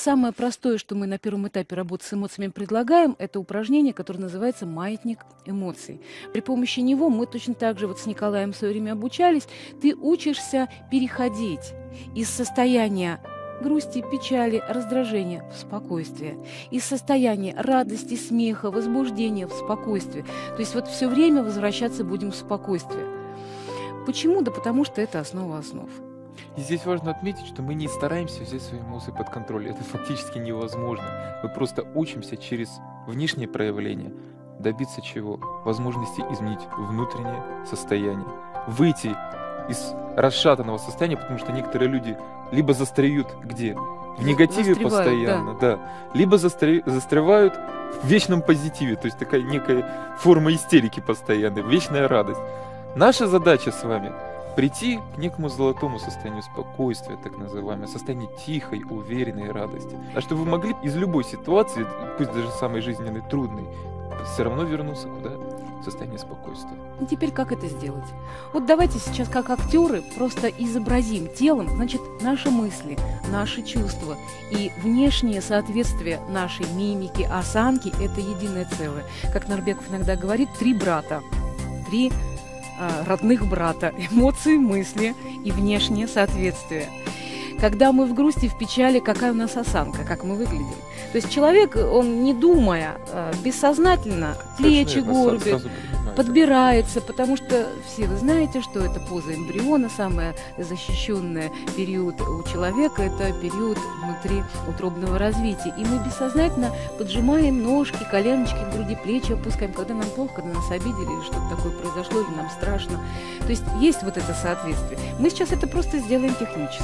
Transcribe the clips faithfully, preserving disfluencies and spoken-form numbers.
самое простое, что мы на первом этапе работы с эмоциями предлагаем, это упражнение, которое называется «Маятник эмоций». При помощи него мы точно так же вот с Николаем в свое время обучались. Ты учишься переходить из состояния грусти, печали, раздражения в спокойствие, из состояния радости, смеха, возбуждения в спокойствие. То есть вот все время возвращаться будем в спокойствие. Почему? Да потому что это основа основ. И здесь важно отметить, что мы не стараемся взять свои эмоции под контроль. Это фактически невозможно. Мы просто учимся через внешние проявления добиться чего? Возможности изменить внутреннее состояние. Выйти из расшатанного состояния, потому что некоторые люди либо застряют где? В негативе постоянно, да. да. Либо застр... застревают в вечном позитиве, то есть такая некая форма истерики постоянной, вечная радость. Наша задача с вами прийти к некому золотому состоянию спокойствия, так называемое, состоянию тихой, уверенной радости. А чтобы вы могли из любой ситуации, пусть даже самой жизненной, трудной, все равно вернуться куда? В состояние спокойствия. И теперь как это сделать? Вот давайте сейчас как актеры просто изобразим телом, значит, наши мысли, наши чувства и внешнее соответствие нашей мимики, осанки – это единое целое. Как Нарбеков иногда говорит, три брата, три э, родных брата – эмоции, мысли и внешнее соответствие. Когда мы в грусти, в печали, какая у нас осанка, как мы выглядим. То есть человек, он не думая, бессознательно плечи горбит, подбирается, потому что все вы знаете, что это поза эмбриона, самая защищенная период у человека, это период внутриутробного развития. И мы бессознательно поджимаем ножки, коленочки к груди, плечи опускаем, когда нам плохо, когда нас обидели, или что-то такое произошло, или нам страшно. То есть есть вот это соответствие. Мы сейчас это просто сделаем технически.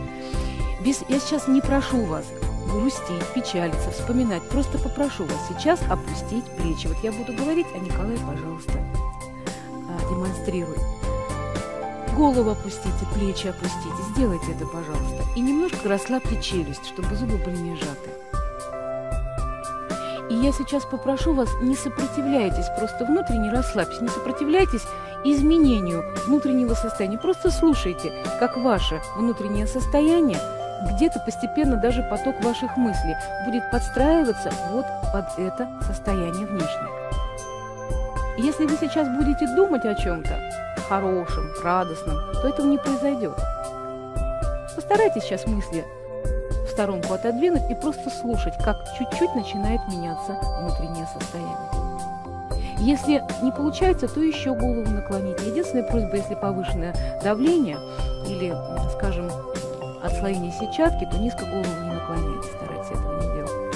Без, я сейчас не прошу вас грустить, печалиться, вспоминать. Просто попрошу вас сейчас опустить плечи. Вот я буду говорить, а Николай, пожалуйста, демонстрируй. Голову опустите, плечи опустите. Сделайте это, пожалуйста. И немножко расслабьте челюсть, чтобы зубы были не сжаты. И я сейчас попрошу вас, не сопротивляйтесь, просто внутренне расслабьтесь, не сопротивляйтесь изменению внутреннего состояния. Просто слушайте, как ваше внутреннее состояние, где-то постепенно даже поток ваших мыслей будет подстраиваться вот под это состояние внешнее. И если вы сейчас будете думать о чем-то хорошем, радостном, то этого не произойдет. Постарайтесь сейчас мысли в сторонку отодвинуть и просто слушать, как чуть-чуть начинает меняться внутреннее состояние. Если не получается, то еще голову наклоните. Единственная просьба, если повышенное давление или, скажем, отслоение сетчатки, то низко голову не наклоняйте, старайтесь этого не делать.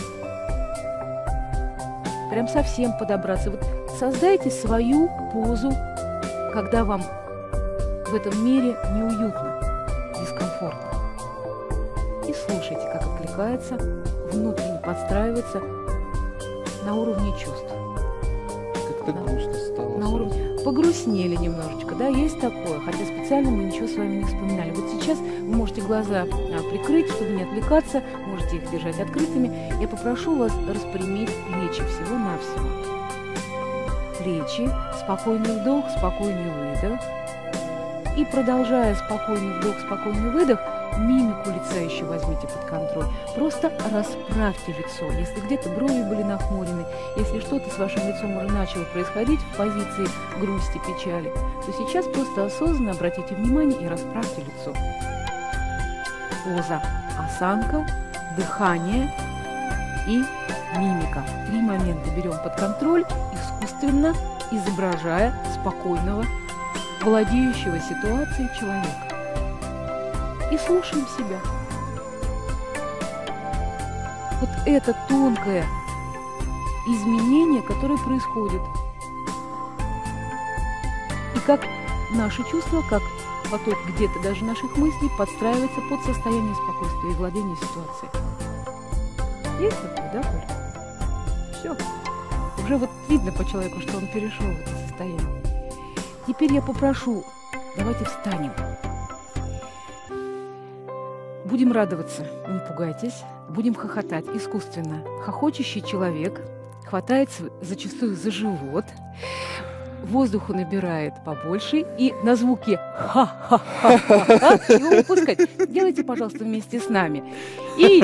Прям совсем подобраться. Вот создайте свою позу, когда вам в этом мире неуютно, дискомфортно. И слушайте, как откликается, внутренне подстраивается на уровне чувств. Как-то на, грустно стало. На уровне... Погрустнели немножечко, да, есть такое, хотя специально мы ничего с вами не вспоминали. Вот сейчас вы можете глаза а, прикрыть, чтобы не отвлекаться, можете их держать открытыми. Я попрошу вас распрямить плечи всего-навсего. Плечи, спокойный вдох, спокойный выдох. И продолжая спокойный вдох, спокойный выдох, мимику лица еще возьмите под контроль. Просто расправьте лицо. Если где-то брови были нахмурены, если что-то с вашим лицом уже начало происходить в позиции грусти, печали, то сейчас просто осознанно обратите внимание и расправьте лицо. Поза, осанка, дыхание и мимика. Три момента берем под контроль, искусственно изображая спокойного, владеющего ситуацией человека. И слушаем себя. Вот это тонкое изменение, которое происходит. И как наши чувства, как поток где-то даже наших мыслей подстраивается под состояние спокойствия и владения ситуацией. Есть такое, да, Коль? Все. Уже вот видно по человеку, что он перешел в это состояние. Теперь я попрошу, давайте встанем. Будем радоваться, не пугайтесь, будем хохотать искусственно. Хохочущий человек хватается зачастую за живот, воздуху набирает побольше и на звуки ха-ха-ха-ха его выпускать. Делайте, пожалуйста, вместе с нами. И...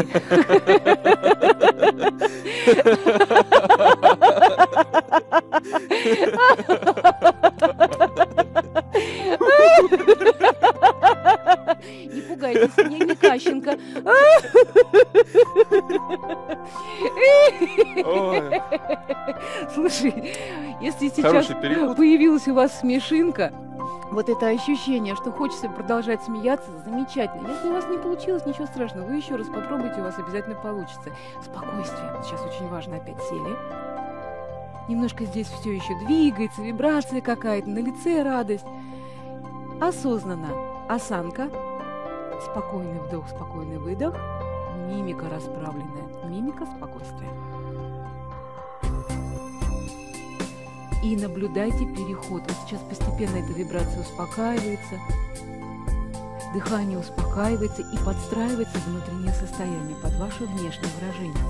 Не пугайтесь, не, не Кащенко. Ой, Слушай, если сейчас хороший перевод. появилась у вас смешинка, вот это ощущение, что хочется продолжать смеяться, замечательно. Если у вас не получилось, ничего страшного, вы еще раз попробуйте, у вас обязательно получится. Спокойствие. Сейчас очень важно, опять сели. Немножко здесь все еще двигается, вибрация какая-то, на лице радость. Осознанно. Осанка. Спокойный вдох, спокойный выдох. Мимика расправленная. Мимика спокойствия. И наблюдайте переход. Вот сейчас постепенно эта вибрация успокаивается, дыхание успокаивается и подстраивается внутреннее состояние под ваше внешнее выражение.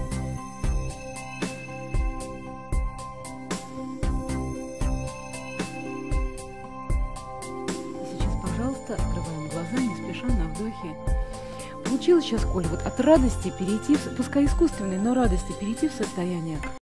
И сейчас, пожалуйста, открываем глаза, не спеша, на вдохе. Получилось сейчас, Коль, вот от радости перейти, в, пускай искусственной, но радости перейти в состояние